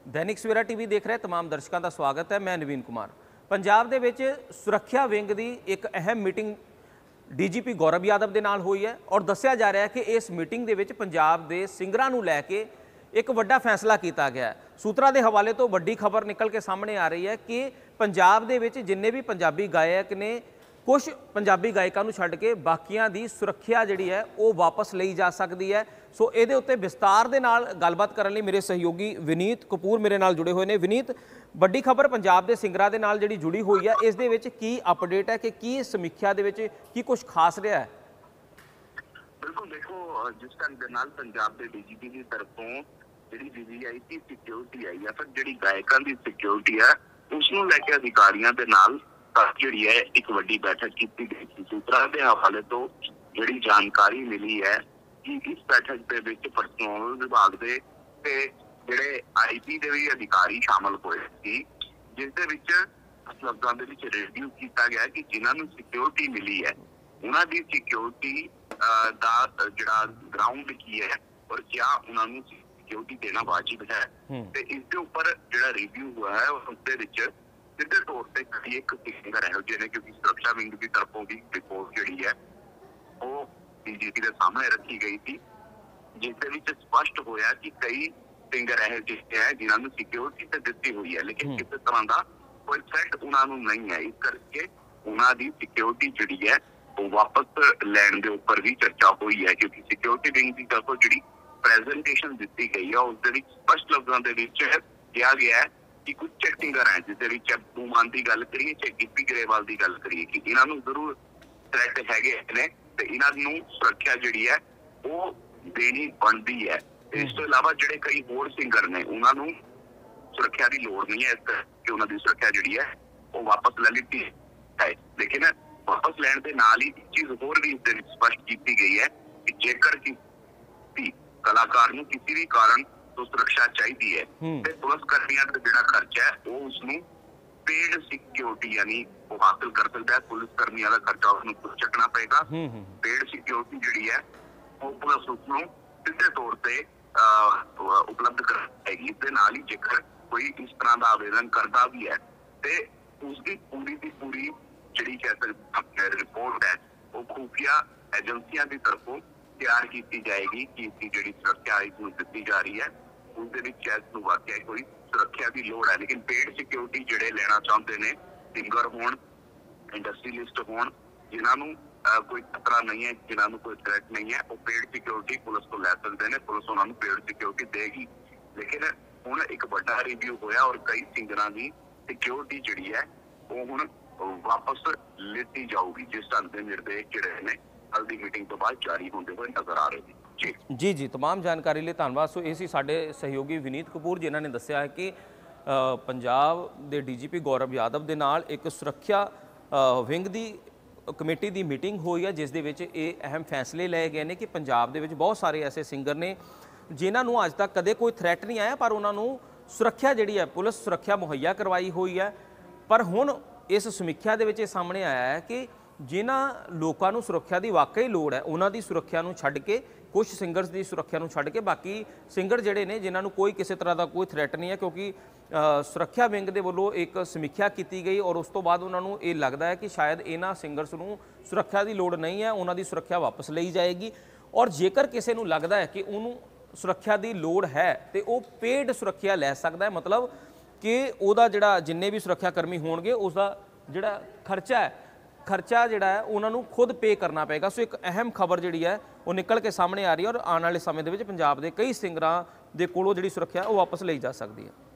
Dainik Savera TV देख रहे तमाम दर्शकों का स्वागत है। मैं नवीन कुमार। पंजाब दे विच सुरक्षा विंग की एक अहम मीटिंग डीजीपी गौरव यादव के नाल हुई है और दस्सिया जा रहा है कि इस मीटिंग दे विच पंजाब दे सिंगरां नूं लैके एक वड्डा फैसला किया गया है। सूत्रां दे हवाले तो वड्डी खबर निकल के सामने आ रही है कि पंजाब दे विच जिन्ने भी पंजाबी गायक ने कुछ पंजाबी गायकों को छड्ड के बाकियां दी सुरक्षा जिहड़ी है वो वापस लई जा सकती है। सो इहदे उत्ते विस्तार दे नाल गलबात करन लई मेरे सहयोगी विनीत कपूर मेरे नाल जुड़े हुए हैं। विनीत, वड्डी खबर पंजाब दे सिंगरां दे नाल जिहड़ी जुड़ी हुई है, इस दे विच की अपडेट है कि की समीक्षा दे विच की कुछ खास रहा है? बिल्कुल, देखो जिस ढंग दे नाल पंजाब दे डीजीपी की तरफों जिहड़ी वीवीआईपी सिक्योरिटी आई या फिर जिहड़ी गायकां दी सिक्योरिटी है उसनूं लैके अधिकारियों दे नाल जिहड़ी है एक वड्डी बैठक की गई। सूत्रां दे हवाले तो जिहड़ी जानकारी मिली है कि इस बैठक दे विच परसोनल विभाग दे ते जिहड़े आईपी दे भी अधिकारी शामिल होए सी, जिस दे विच लफ्ज़ां दे विच रिव्यू कीता गया कि जिन्हां नूं सिक्योरिटी मिली है उन्हां दी सिक्योरिटी दा जिहड़ा ग्राउंड की है और क्या उन्हां नूं सिक्योरिटी देना वाजिब है। ते इस दे उपर जिहड़ा रिव्यू हुआ है उस दे विच सीधे तौर पर कई एक सिंगर है जिन्हें क्योंकि सुरक्षा विंग की तरफों भी रिपोर्ट जी है वो डीजीपी के सामने रखी गई थी, जिसके स्पष्ट होया कि कई सिंगर है जिन्होंने सिक्योरिटी तो दी हुई है लेकिन किसी तरह का कोई थ्रेट उन्होंने नहीं है। इस करके उन्होंने सिक्योरिटी जी है वो वापस लैन के उपर भी चर्चा हुई है, क्योंकि सिक्योरिटी विंग की तरफों जी प्रेजेंटेशन दी गई है उस स्पष्ट लफ्जों के कहा गया है कि कुछ सिंगर है जिस अब्बू मान की गल करिए चाहे गिप्पी ग्रेवाल की गल करिए कि इन्होंने जरूर थ्रेट है ते इन्हों सुरक्षा जी है वो देनी बनती है। इस तो इलावा जो कई होर सिंगर ने उन्होंने सुरक्षा की लोड़ नहीं है, इस करके उन्होंने सुरक्षा जी है वो वापस ले ली है। लेकिन वापस लैन के नाल ही एक चीज होर भी इस स्पष्ट की गई है कि जेकर किसी कलाकार को किसी भी कारण तो सुरक्षा चाहिए है तो पुलिस कर्मियों का जो खर्चा है वो उसनों पेड सिक्योरिटी यानी वो हासिल कर सकता है। पुलिस कर्मियों का खर्चा उसको खुद चकना पेगा। पेड सिक्योरिटी जी है वो पुलिस उसनों सीधे तौर पर उपलब्ध कराएगी। इस नाल ही जेकर कोई इस तरह का आवेदन करता भी है तो उसकी पूरी की पूरी जी कह सकते रिपोर्ट है वो खुफिया एजेंसियों की तरफों तैयार की जाएगी कि इसकी जी सुरक्षा इसमें दी जा रही है उसके वाकई कोई सुरक्षा की लोड़ है। लेकिन पेड सिक्योरिटी जोड़े लेना चाहते हैं सिंगर हो इंडस्ट्रीलिस्ट हो जिन्होंने कोई खतरा नहीं है जिन्होंने कोई थ्रेट नहीं है वो पेड सिक्योरिटी पुलिस को लै सकते हैं, पुलिस उन्होंने पेड सिक्योरिटी देगी। लेकिन हुण एक बड़ा रिव्यू होया और कई सिंगरां की सिक्योरिटी जी है वो हुण वापस लेती जाऊगी जिस ढंग के निर्देश जोड़े ने कल की मीटिंग तो बाद जारी होते हुए नजर आ रहे हैं। जी जी, तमाम जानकारी लिए धन्यवाद। सो ये साडे सहयोगी विनीत कपूर जिन्हों ने दस्सिया है कि पंजाब के डीजीपी गौरव यादव के नाल एक सुरक्षा विंग की कमेटी की मीटिंग हुई है जिस दे विच ये अहम फैसले लए गए हैं कि पंजाब दे विच बहुत सारे ऐसे सिंगर ने जिन्होंने अज तक कदे कोई थ्रैट नहीं आया पर उन्होंने सुरक्षा जी है पुलिस सुरक्षा मुहैया करवाई हुई है। पर हुण इस समीक्षा दे विच सामने आया है कि जिन्हां लोगों को सुरक्षा की वाकई लोड़ है उन्हों की सुरक्षा नूं छड्ड के कुछ सिंगर्स की सुरक्षा नूं छड्ड के बाकी सिंगर जिहड़े ने जिन्होंने कोई किसी तरह का कोई थ्रैट नहीं है, क्योंकि सुरक्षा विंग के वलों एक समीक्षा की गई और उस तो बाद उन्होंने ये लगता है कि शायद इन्हां सिंगर्स नूं सुरक्षा की लोड़ नहीं है, उन्हों की सुरक्षा वापस लई जाएगी। और जेकर किसी नूं लगता है कि उन्होंने सुरक्षा की लोड़ है तो वह पेड सुरक्षा लै सकता है, मतलब कि उहदा जिहड़ा जिन्ने भी सुरक्षा कर्मी होणगे उसका जिहड़ा खर्चा जिहड़ा है उन्होंने खुद पे करना पेगा। सो एक अहम खबर जी है वो निकल के सामने आ रही है और आने वाले समय के पंजाब के कई सिंगरां दे कोलों जिहड़ी सुरक्षा वो वापस ली जा सकती है।